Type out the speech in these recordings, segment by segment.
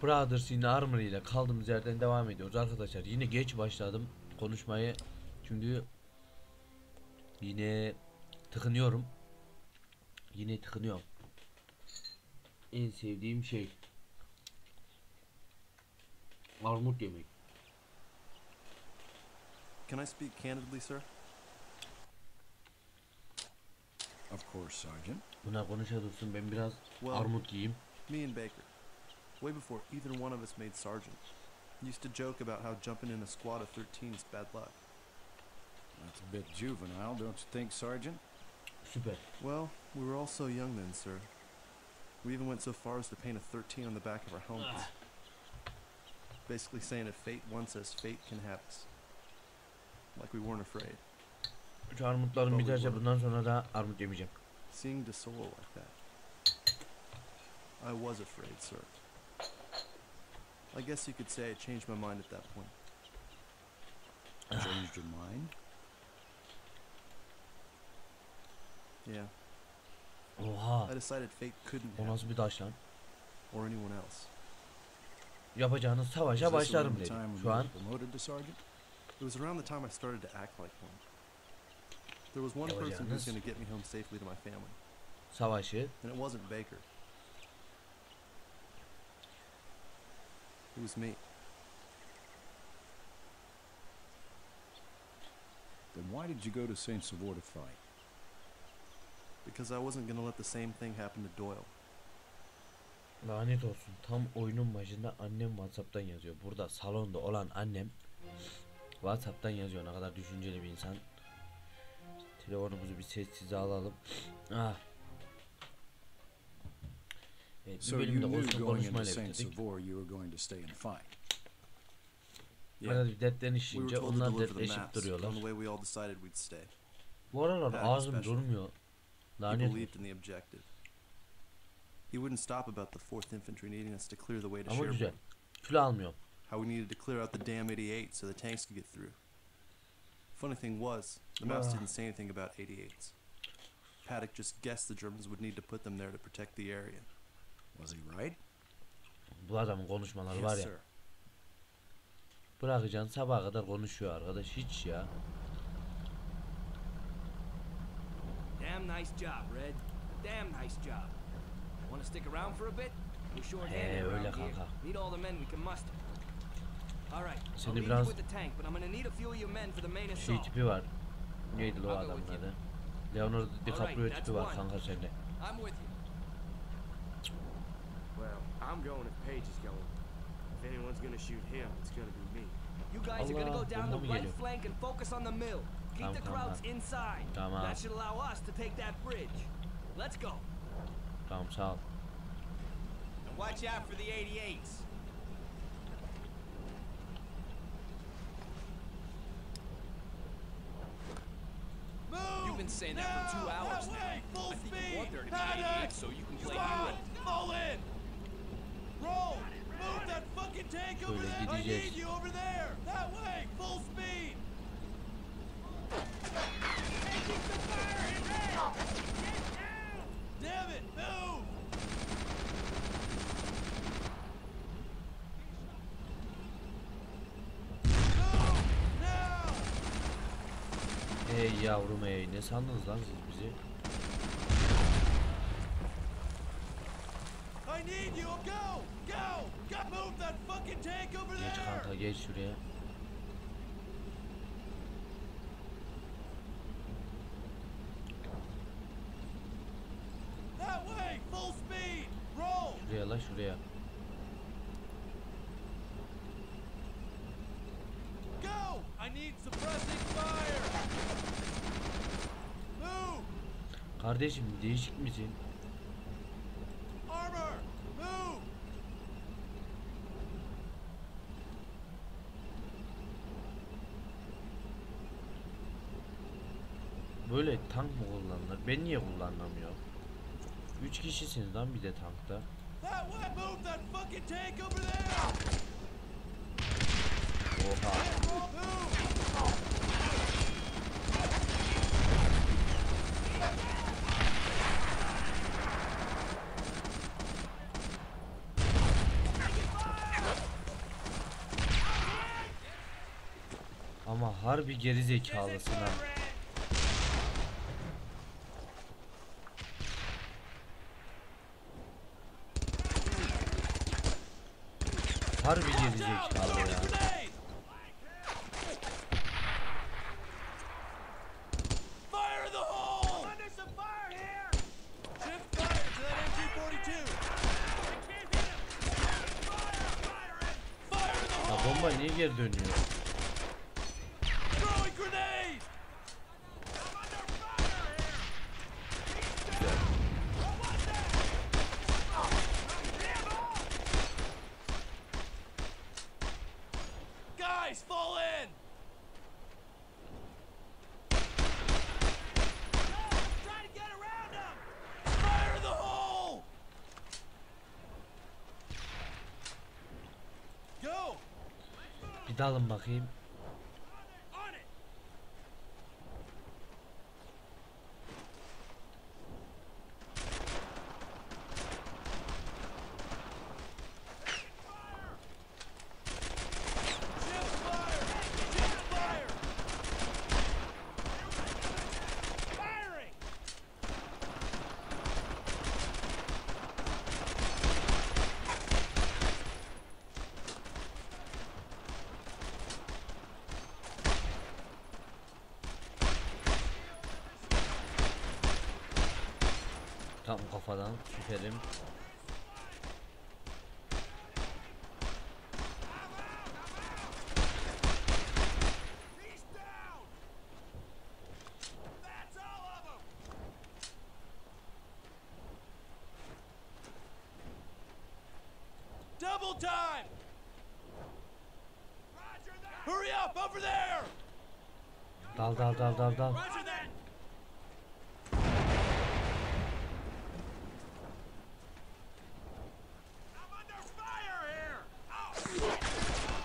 Brothers in Armor ile kaldığımız yerden devam ediyoruz arkadaşlar. Yine geç başladım konuşmayı çünkü yine tıkınıyorum. En sevdiğim şey armut yemek. Can I speak candidly, sir? Of course, Sergeant. Buna konuşa dursun, ben biraz armut yiyeyim. Me and Baker, way before either one of us made sergeant, used to joke about how jumping in a squad of 13 is bad luck. That's a bit juvenile, don't you think, Sergeant? Süper. Well, we were all so young then, sir. We even went so far as to paint a 13 on the back of our helmets. Basically saying if fate wants us, fate can have us. Like we weren't afraid. Şu armutlarım biterse bundan sonra da armut yemeyeceğim. Seeing De Soul like that, I was afraid, sir. I guess you could say I changed my mind at that point. Changed your mind? Yeah. Oha. I decided fate couldn't O have nasıl bir taş lan? or anyone else. Yapacağınız savaşa Was this başlarım around the dedi. şey time when Şu you an were promoted to sergeant? It was around the time I started to act like one. There was one person who was going to get me home safely to my family, savaşı and it wasn't Baker. It was me. Then why did you go to Saint Savor to fight? Because I wasn't going to let the same thing happen to Doyle. lanet olsun. Tam oyunun başında annem WhatsApp'tan yazıyor. Burada salonda olan annem WhatsApp'tan yazıyor. Ne kadar düşünceli bir insan. Telefonumuzu bir sessize alalım. Ah. Evet, So bir you bölümde knew going into konuşmayla Saint bitirdik. Savor you were going to stay and fight. Arada bir We were dertlenişince told to onlar deliver the dertleşip maps, duruyorlar. on the way we all decided we'd stay. Bu aralar Pat ağzım special. durmuyor. He Lanet believed olsun. in the objective. He wouldn't stop about the 4th Infantry needing us to clear the way to Ama güzel. Sherborne. Kilo almıyorum. How we needed to clear out the damn 88 so the tanks could get through. Funny thing was, the maps didn't say anything about 88s. Paddock just guessed the Germans would need to put them there to protect the area. Was he right? Bu adamın konuşmaları var ya. Bırakacaksın sabaha kadar konuşuyor arkadaş, hiç ya. Damn nice job, Red. Damn nice job. Want to stick around for a bit? We're short-handed öyle around here. kanka. Need all the men we can muster. All right. I'll Seni leave biraz you with the tank, but I'm gonna need a few of your men for the main şey assault. tipi var. Neydi o adamın adı? Leonardo DiCaprio Alright, tipi var that's kanka sende. I'm with you. Well, I'm going if Paige is going. If anyone's gonna shoot him, it's gonna be me. You guys are gonna Allah, go down bomba the mı right geliyor? flank and focus on the mill. Keep Tamam, the tamam, Krauts tamam. inside. Tamam. That should allow us to take that bridge. Let's go. Tamam, sağ ol. And watch out for the 88s. You've been saying that for 2 hours now. I think you want there to be 88s so you can play hero. Fall in! Roll! Move that fucking tank over Böyle there! I gideceğiz. need you over there! That way! Full speed! Damn it! Move! Move! Now! Ey yavrum ey, ne sandınız lan siz bizi? I need you! Go! Go! Go! Move that fucking tank over Geç there! kanka, geç şuraya. That way! Full speed! Roll! Şuraya la, şuraya. Go! I need suppressing fire! Move! Kardeşim değişik misin? Armor! Move! Böyle tank mı kullanılır? Ben niye kullanamıyorum? 3 kişisiniz lan bir de tankta. That way! Move that fucking tank over there! Oha. Move! harbi geri zekalısın ha. Harbi geri zekalı ya. Fire in the hole! Under some fire here! Shift fire to that MG-42! Fire in the Ya hole! bomba niye geri dönüyor? Throwing grenade! Guys, fall in! Try to get around him! Fire in the hole! Go! Bir dalın bakayım. On it! Shift fire! Shift fire! Firing! Tam kafadan süperim. He's down! That's all of them! Double time! Roger that! Hurry up, over there! Dal dal dal dal dal. Roger that! I'm under fire here! Oh!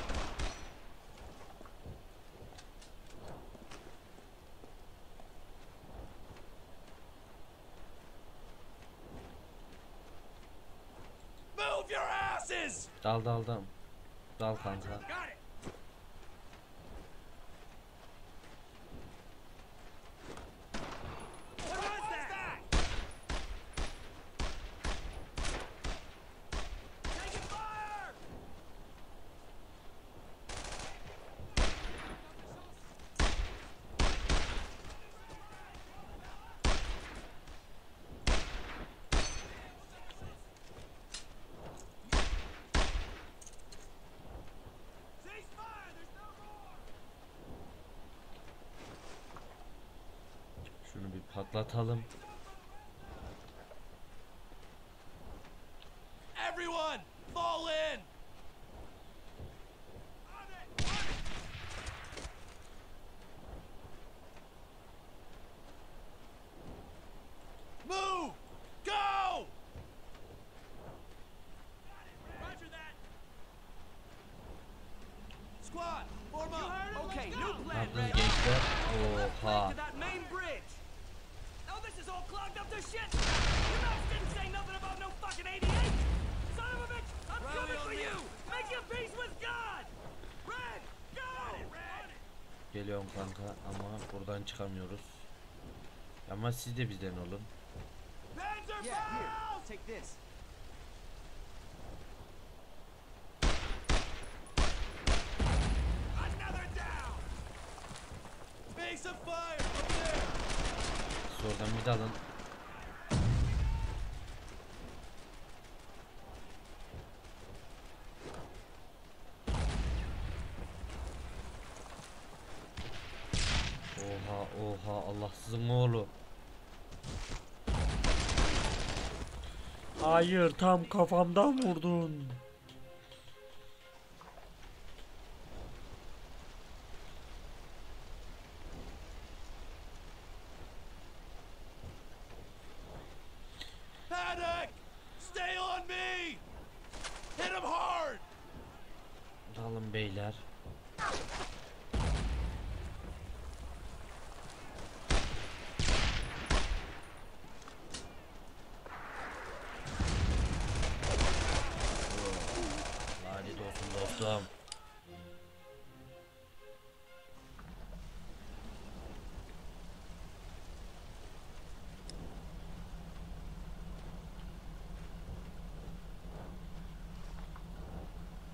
Move your asses! Dal dal dal. Dal kanka. Got it! What was that? Taking fire! Cease fire! There's no more! Şunu bir patlatalım. Everyone, fall in! Move! Go! Roger that! Squad, form up! Okay, new Ne plan, yaptınız Red. gençler? Left Oha. flank to that main bridge. Oh, this is all clogged up to shit. Your mouth didn't say nothing about no fucking 88. Son of a bitch, I'm Rally coming on for me. you. Make your peace with God. Red, go. Red. Geliyorum kanka ama buradan çıkamıyoruz. Ama siz de bizden olun. Panzerfaust! Take this. Another down! Base of fire over there! Siz oradan bir dalın. Oha oha Allahsızın oğlu. Hayır tam kafamdan vurdun. Paddock! Stay on me! Hit him hard! Dalın beyler. Lanet olsun dostum.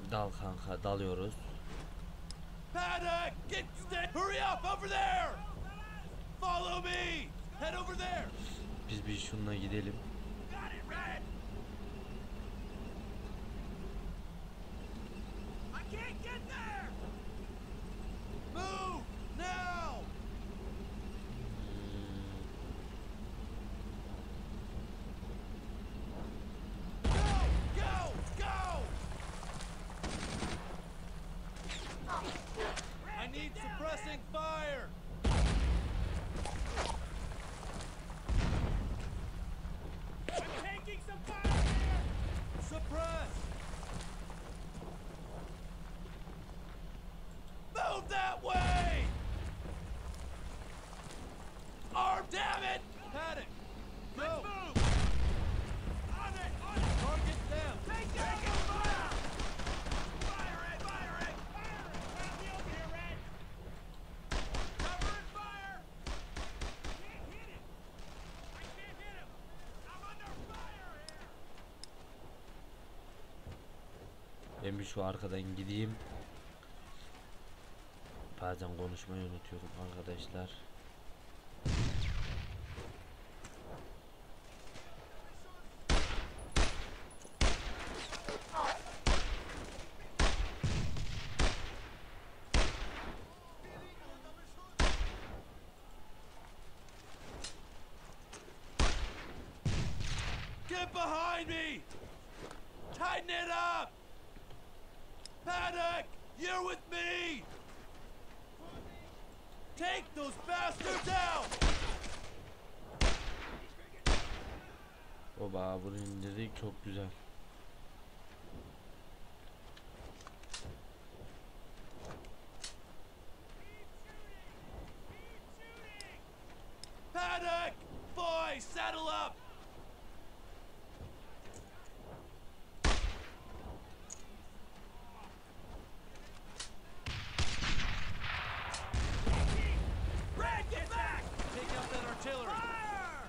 Dal kanka, dalıyoruz. Paddock, hurry up over there. Follow me. Head over there. Biz bir şununla gidelim. Got it, Red. I can't get there. Move now. Go, go, go. I need suppressing fire. I'm taking some fire here. Suppress. Move that way. Arm, damn it. Paddock. Go. Let's move. On it, on it. Target them. Take down fire. Fire it, fire it. Fire it. Grab me over here, Red. Cover and fire. Can't hit him. I can't hit him. I'm under fire here. Ben bir şu arkadan gideyim. Bazen konuşmayı unutuyorum arkadaşlar. Get behind me! Tighten it up! Paddock, you're with me! Take those bastards out! Oba, bunu indirdik, çok güzel. Paddock! Boys, saddle up! Red, get back! Take out that artillery! Fire!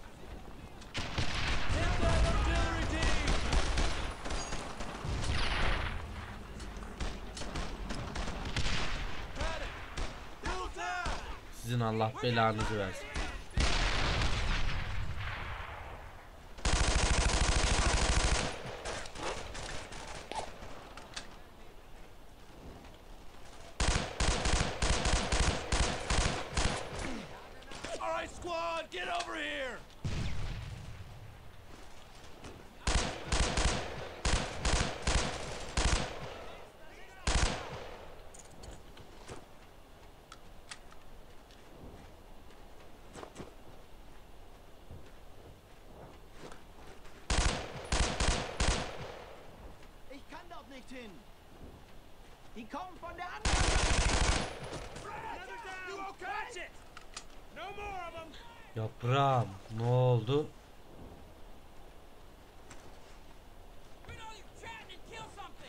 Hit that artillery team! Paddock! Move down! Sizin Allah belanızı versin. All right, squad, get over here! Ich kann dort nicht hin. Die kommen von der anderen Seite. Another down! You won't catch it! No more of them! Yaprağım, ne oldu? Quit all your chatting and kill something!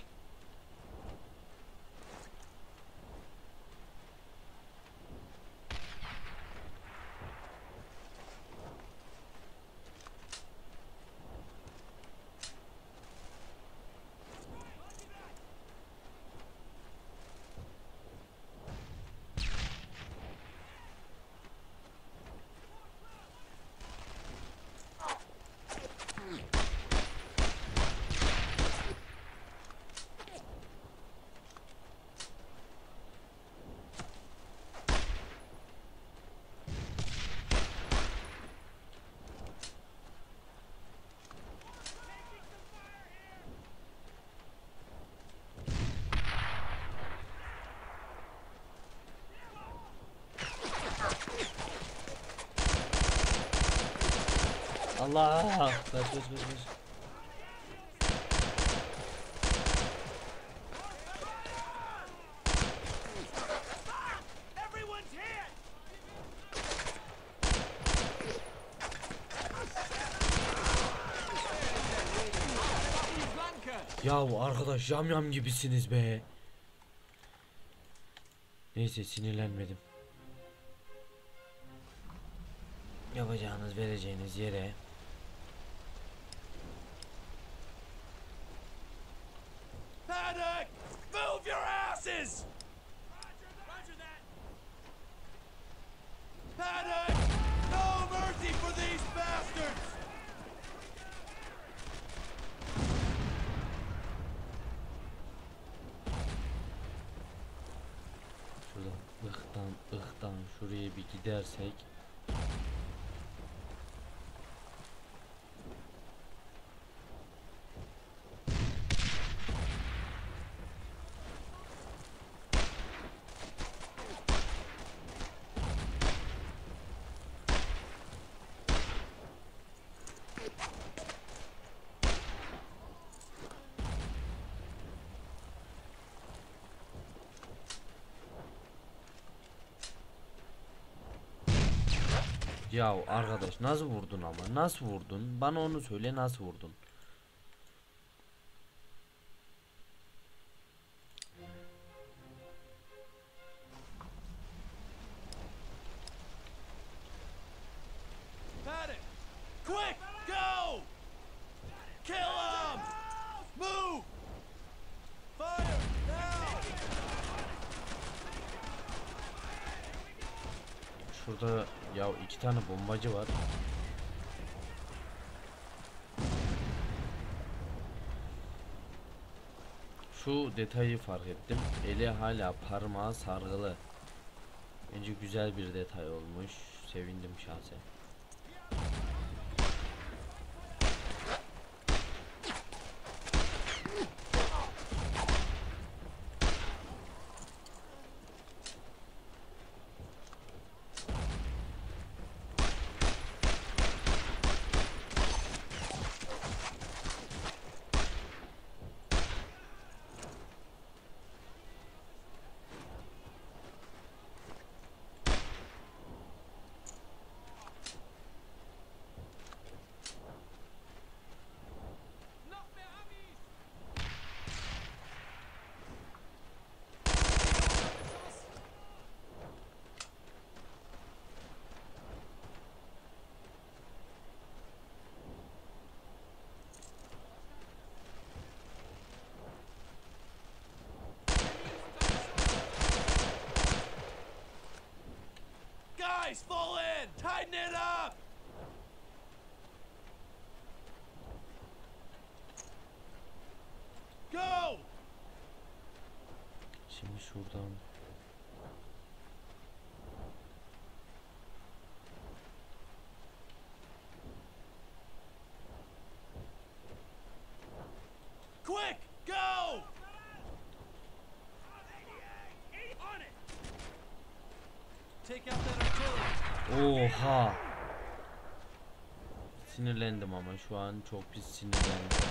Allah! Kaç kaç kaç kaç. Everyone's hit! Yahu arkadaş, yamyam gibisiniz be. Neyse, sinirlenmedim. Yapacağınız, vereceğiniz yere Paddock! Move your asses! Roger that! Paddock! No mercy for these bastards! Şurada ıhtan şuraya bir gidersek. Ya arkadaş nasıl vurdun ama nasıl vurdun? Bana onu söyle, nasıl vurdun? Paddock! Quick! Go! Kill him! Move! Fire! Now! Şurada ya 2 tane bombacı var. Şu detayı fark ettim. Eli hala parmağı sargılı. Bence güzel bir detay olmuş. Sevindim şahsen. Guys, fall in! Tighten it up! Go! Şimdi şuradan Quick! Go! Take out that artillery! oha. Sinirlendim ama şu an çok pis sinirlendim.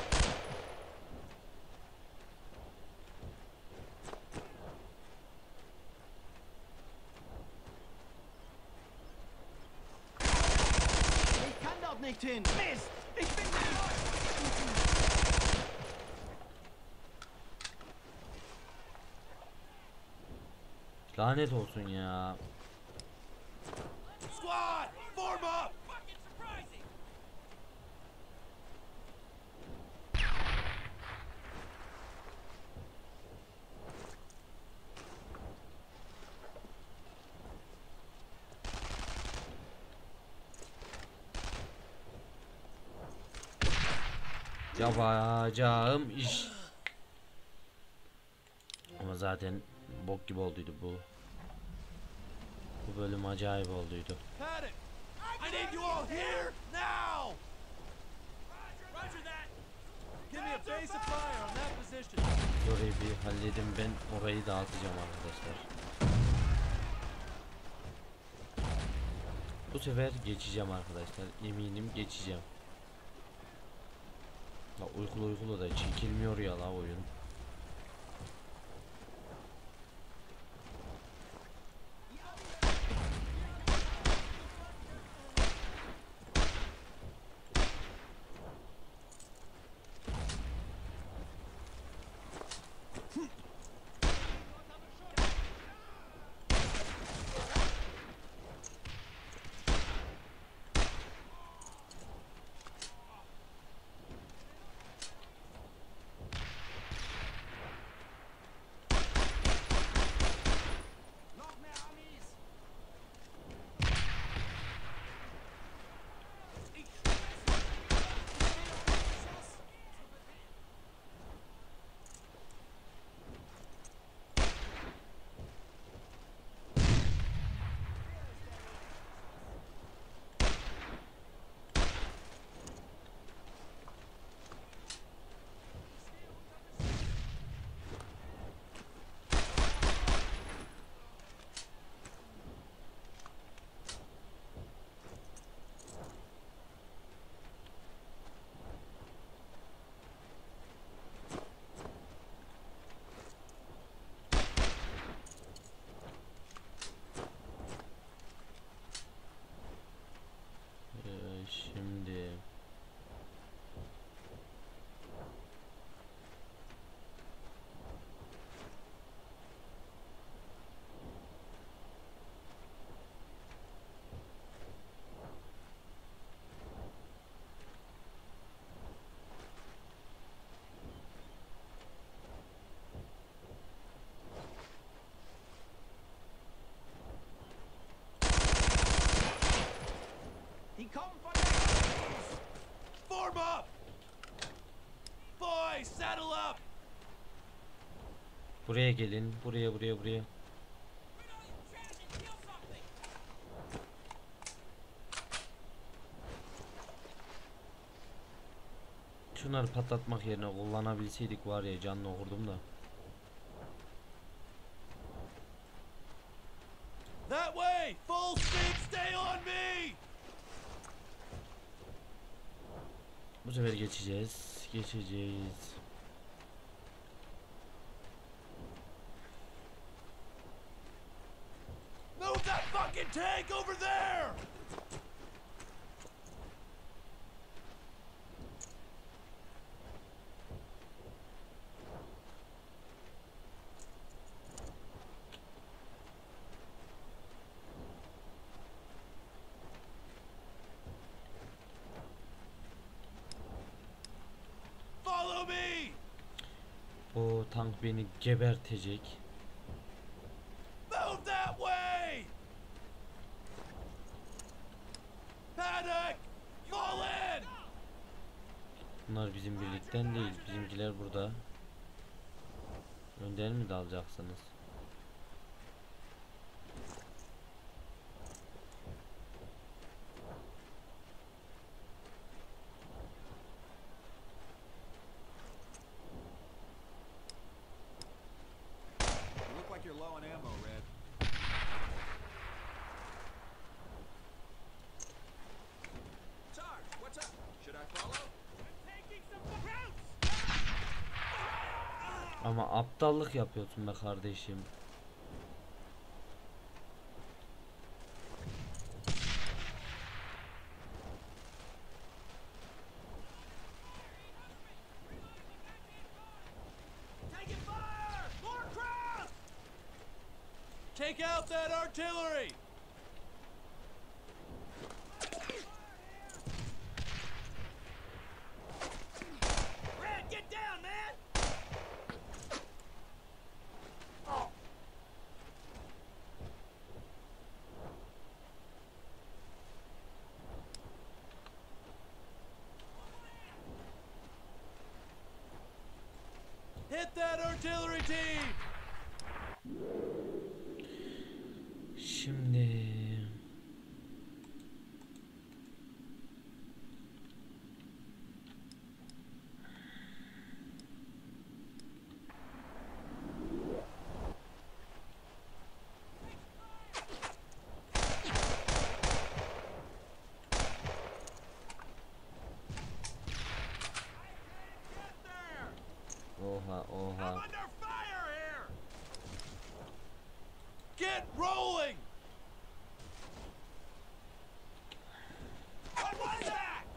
Ich kann dort nicht hin. Mist! Ich bin Lanet olsun ya. Squad! Form up! Yapacağım iş. Ama zaten bok gibi olduydu bu. Bu bölüm acayip olduydu. Paddock! I need you all here now! Roger that! Give me a base of fire on that position. Orayı bir halledin, ben orayı dağıtacağım arkadaşlar. Bu sefer geçeceğim arkadaşlar. Eminim geçeceğim. La uykulu da çekilmiyor ya la oyun. Guys, saddle up. Buraya gelin. Buraya. Şunları patlatmak yerine kullanabilseydik var ya, canını okurdum da. That way. Full speed. Stay on me. Bu sefer geçeceğiz. Move that fucking tank over there. Follow me. O tank beni gebertecek. Move that way. Panic. Fall in. Bunlar bizim birlikten değil. Bizimkiler burada. Önden mi dalacaksınız? You look like you're low on ammo, Red. Sarge, what's up? Should I follow? Ama aptallık yapıyorsun be kardeşim. Taking fire. More crowds. Take out that artillery. Red, get down, man. Hit that artillery team. Şimdi oha. I'm under fire here. Get rolling. What was that?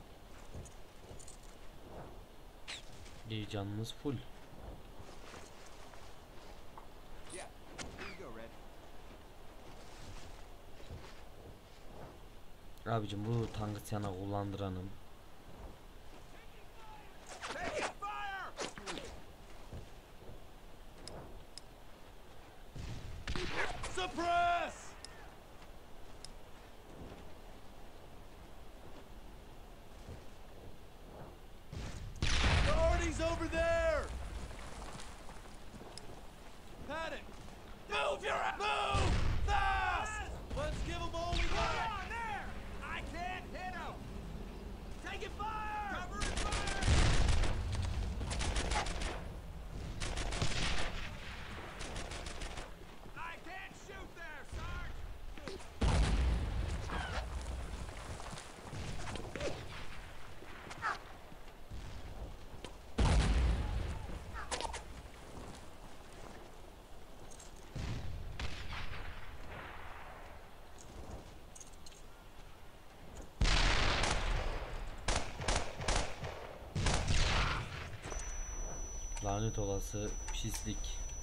İyi, canımız full. Yeah. Here you go, Red. Abicim bu tankı sana kullandıranım. Taking fire. Suppress. Authorities over there. Panic. Move your ass. Move fast. Let's give them all we got. On there! I can't hit him! Taking fire! Cover and fire. I can't shoot there, Sarge! Lanet olası pislik.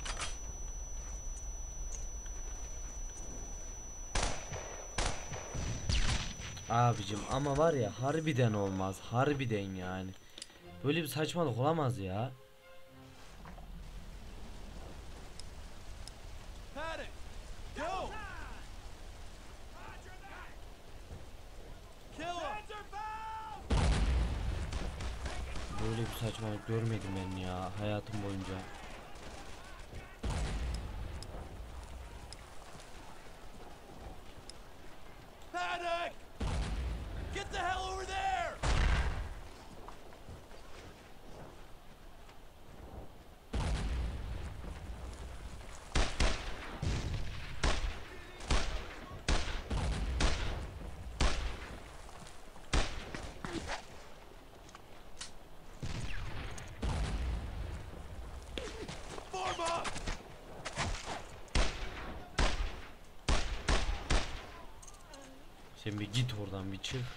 Abicim ama var ya, harbiden olmaz. Harbiden yani. Böyle bir saçmalık olamaz ya. Panic. Go. Kill him. Böyle bir saçmalık görmedim ben ya hayatım boyunca. Paddock! Get the hell over there! Form up! Sen bir git oradan bir çık.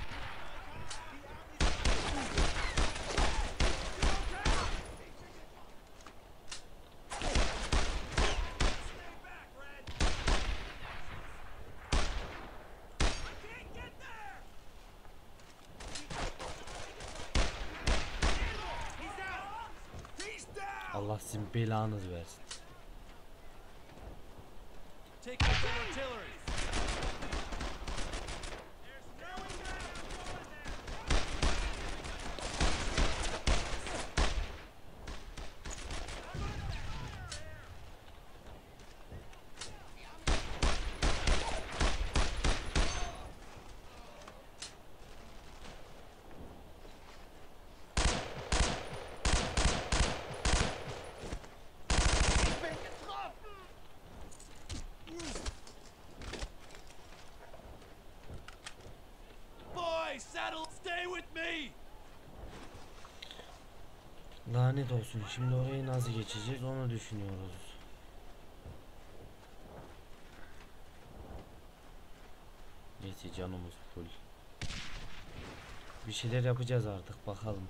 Allah sizin belanızı versin. Take out that artillery! Boys, saddle, stay with me! Lanet olsun, şimdi orayı nasıl geçeceğiz onu düşünüyoruz. Neyse canımız full. Bir şeyler yapacağız artık bakalım.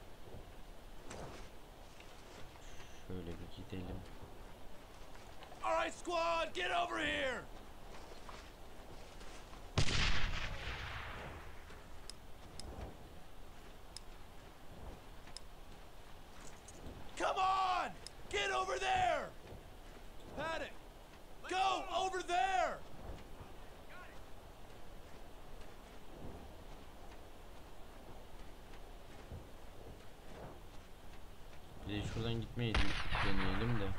Şöyle bir gidelim. All right, squad, get over here! Come on! Get over there! Paddock! Go over there! Bir de şuradan gitmeyi deneyelim de.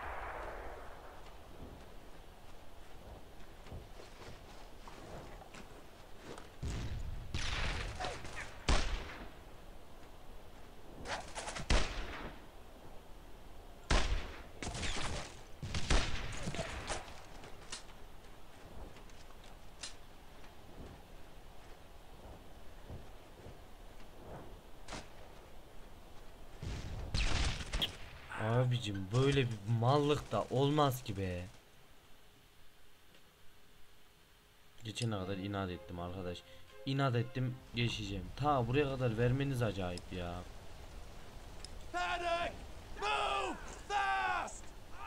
Abicim böyle bir mallık da olmaz ki be. Geçene kadar inat ettim arkadaş. İnat ettim geçeceğim. Ta buraya kadar vermeniz acayip ya. Paddock! Move! Fast!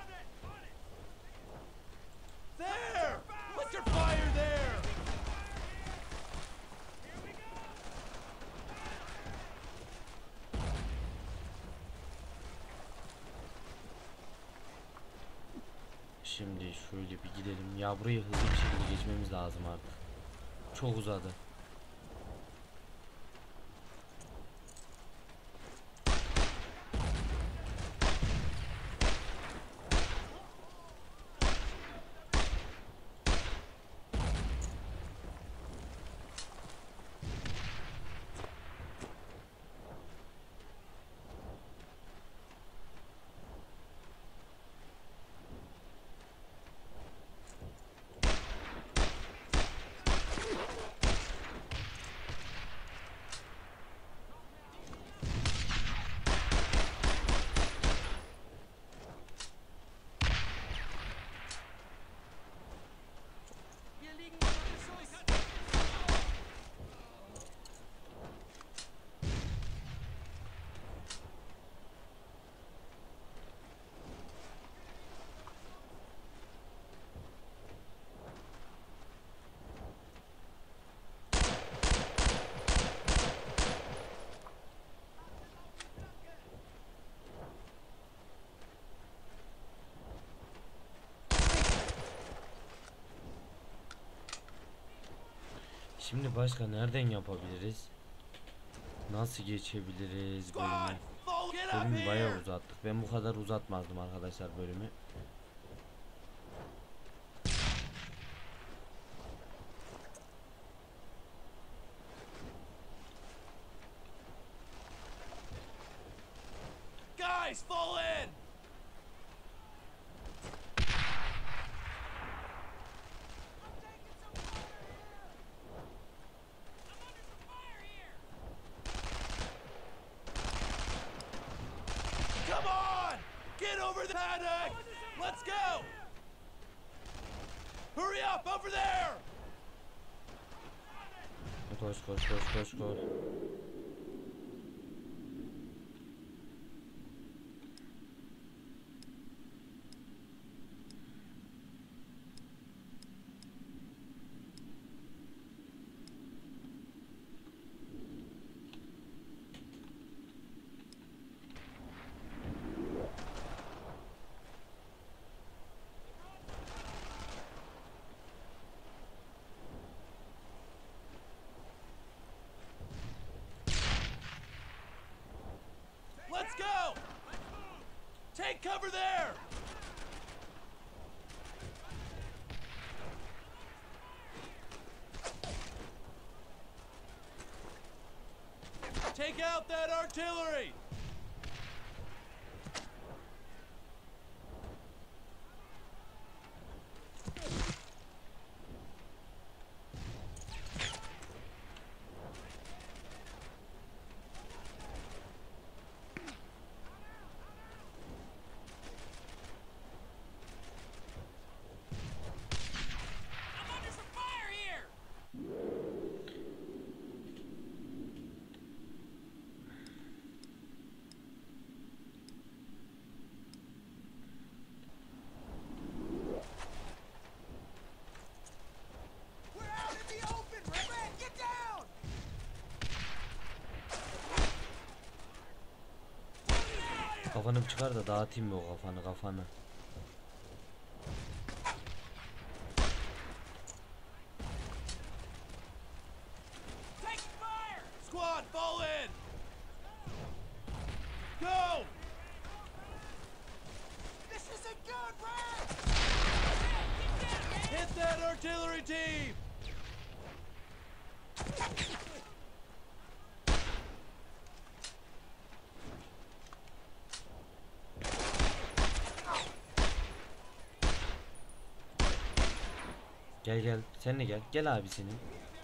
There! Put your fire there! Şimdi şöyle bir gidelim. Ya burayı hızlı bir şekilde geçmemiz lazım artık. Çok uzadı. Şimdi başka nereden yapabiliriz? Nasıl geçebiliriz Squad! bölümü? Fall Get up Bölümü bayağı here! uzattık. Ben bu kadar uzatmazdım arkadaşlar bölümü. Guys, fall in! Come on! Get over the paddock! Let's go! Hurry up over there! Koş koş koş koş koş. Let's go! Take cover there! Take out that artillery! We're out in the open! Red, get down! Kafanı çıkar da dağıtayım mı o kafanı. Take fire! Squad, fall in! Go! This isn't good, Red! Hit that artillery team! Gel sen de gel abi senin.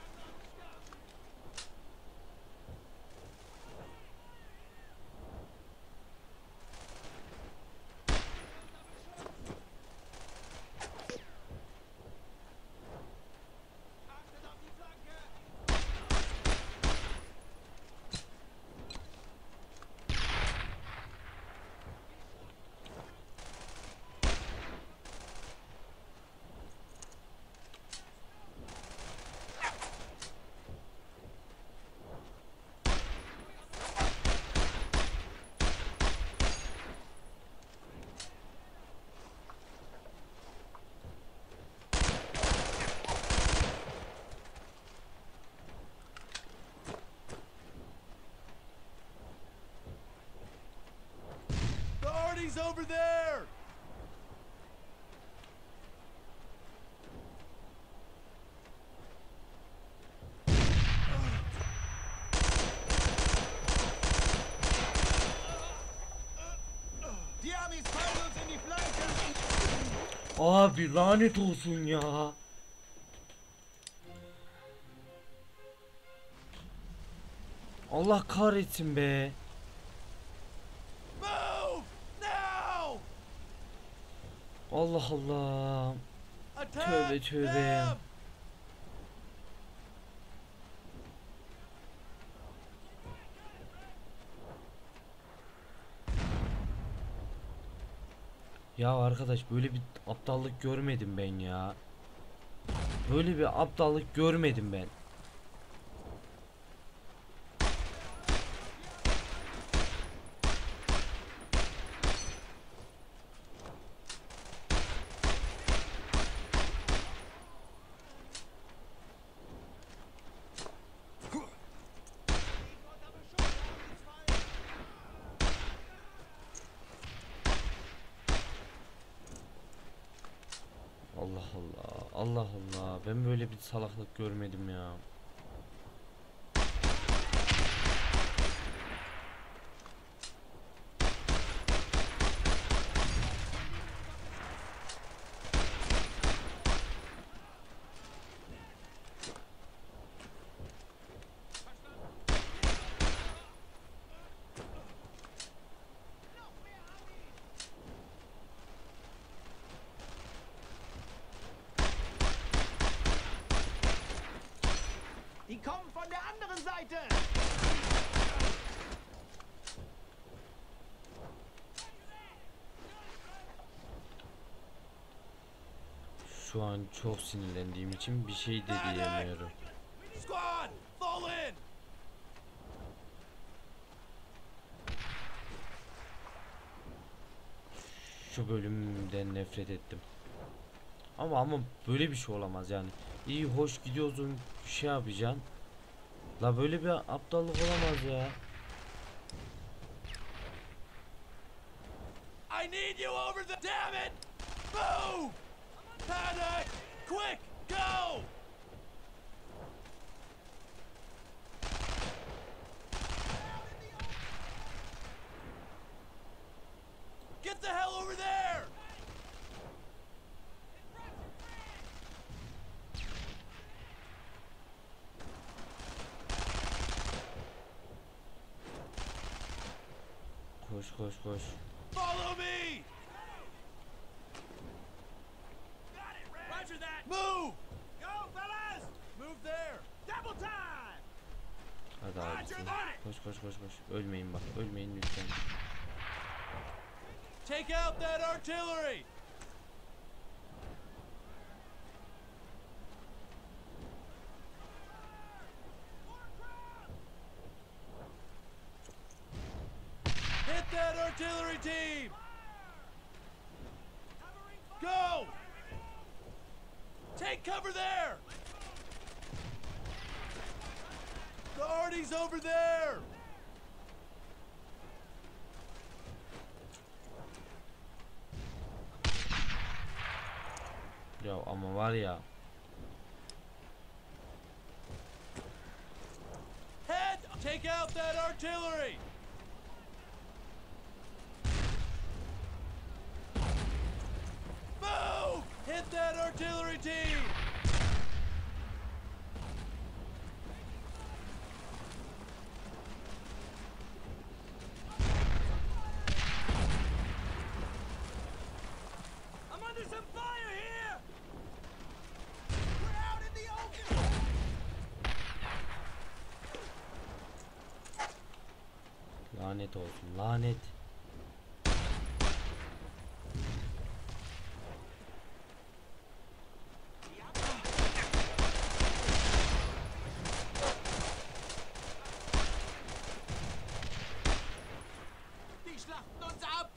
The Artie's over there! Die Amis fallen uns in die Flanken! Abi lanet olsun ya. Allah kahretsin be. Move! Now! Allah Allah. Attack Tövbe tövbe. them! Ya arkadaş böyle bir aptallık görmedim ben ya. Böyle bir aptallık görmedim ben. Allah Allah. Allah Allah. Ben böyle bir salaklık görmedim ya. Die kommen von der anderen Seite! Şu an çok sinirlendiğim için bir şey de diyemiyorum. Squad, fall in! Şu bölümden nefret ettim. Ama böyle bir şey olamaz yani. İyi hoş gidiyorsun, şey yapacaksın. La böyle bir aptallık olamaz ya. I need you over the. Damn it! Move! Panic! Quick, go! Get the hell over there! Koş koş koş. Follow me! Roger that. Move! Go, fellas. Move there! Double time. Hadi abi. Koş koş koş koş. Ölmeyin bak. Ölmeyin lütfen. Take out that artillery! Hit that artillery team! Go! Take cover there! The arty's over there! Ya ama var ya. Head! Take out that artillery! Move! Hit that artillery team! I'm under some fire here. We're out in the open. Lanet olsun. Lanet. Die schlachten uns ab!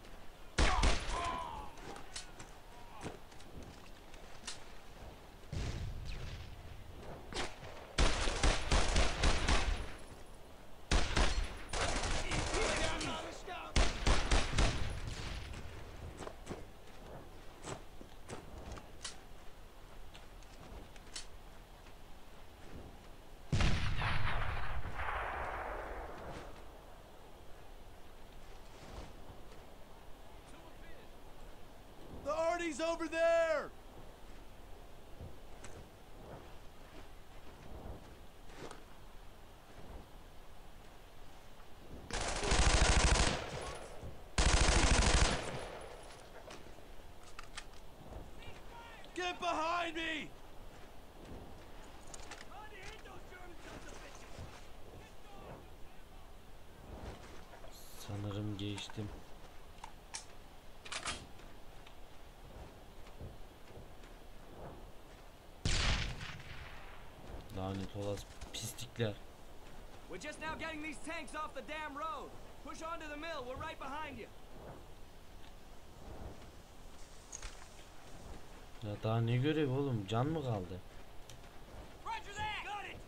The arty's over there! Get behind me! Hard to hit those German sons of bitches. Sanırım geçtim. Lanet olası pislikler. We're just now getting these tanks off the damn road. Push on to the mill. We're right behind you. Ya daha ne görev oğlum? Can mı kaldı? Roger that. Got it.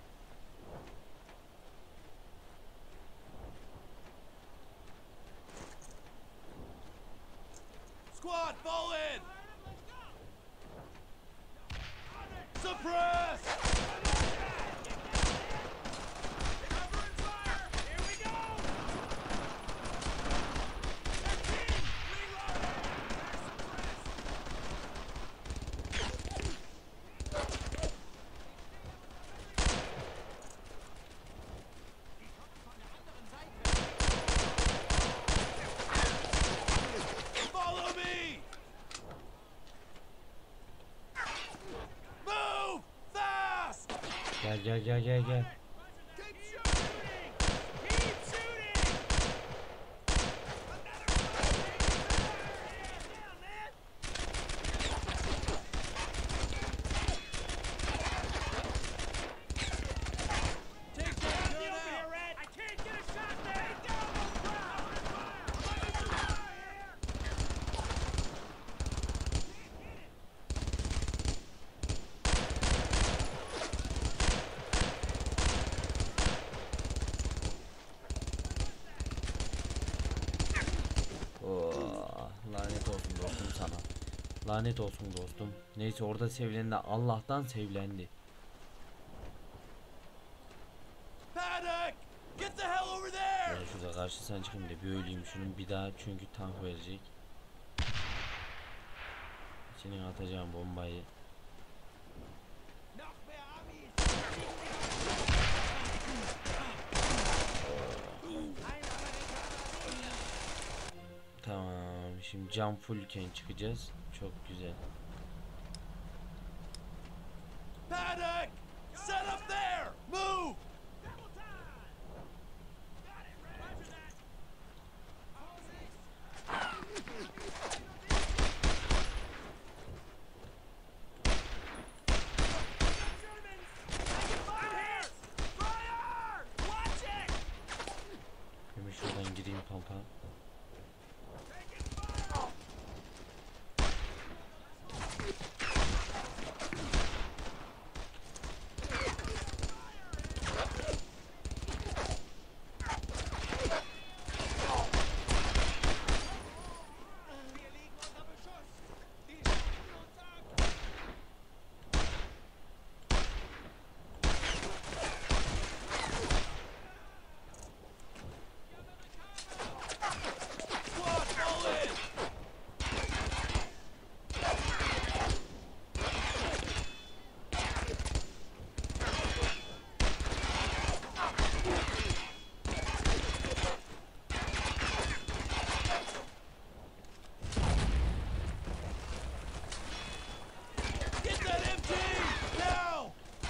Squad, fall in! Suppress! Follow me! Move! Fast! Gel. Keep shooting! Keep shooting! Down, man! Take that gun out! Red. I can't get a shot there! Down on the ground! Oh, lanet olsun dostum sana. Lanet olsun dostum. Neyse orada sevilen de Allah'tan sevlendi. Paddock! Get the hell over there! Ben şurada karşısına çıkayım da bir öleyim şunun bir daha çünkü tank verecek. Senin atacağım bombayı. Noch mehr Amis! Tamam şimdi cam fullken çıkacağız. Çok güzel. Paddock! Set up there! Move! Hemen şuradan gireyim pampa. Squad, fall in! Get that MT! Now!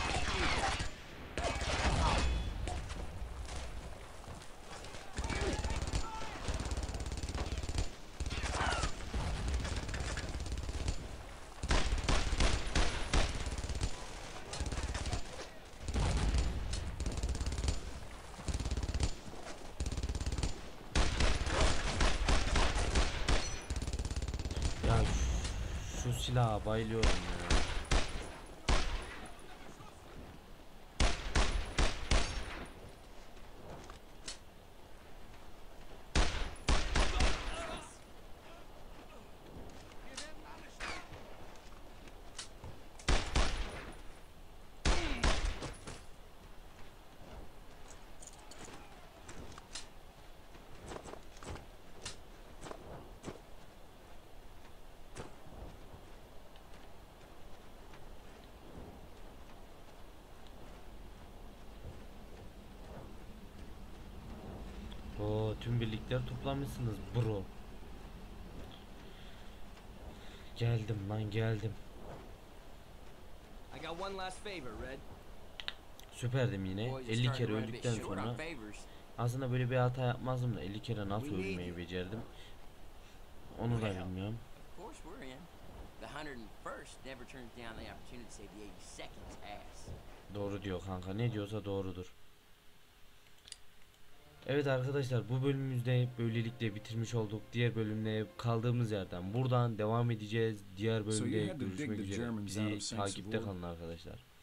Ya şu silaha bayılıyorum ya. Oo, tüm birlikler toplamışsınız bro. Geldim lan geldim. I got one last favor, Red. Süperdim yine. Boys are 50 starting kere to run a bit öldükten short on sonra favors. aslında böyle bir hata yapmazdım da 50 kere nasıl ölmeyi becerdim. Onu da bilmiyorum. Of course we're in. The 101st never turns down the opportunity to save the 82nd's ass. Doğru diyor kanka. Ne diyorsa doğrudur. Evet arkadaşlar bu bölümümüzde böylelikle bitirmiş olduk. Diğer bölümde kaldığımız yerden buradan devam edeceğiz. Diğer So you bölümde had to dig görüşmek the üzere. Germans out of Bizi Saint takipte Savor? kalın arkadaşlar.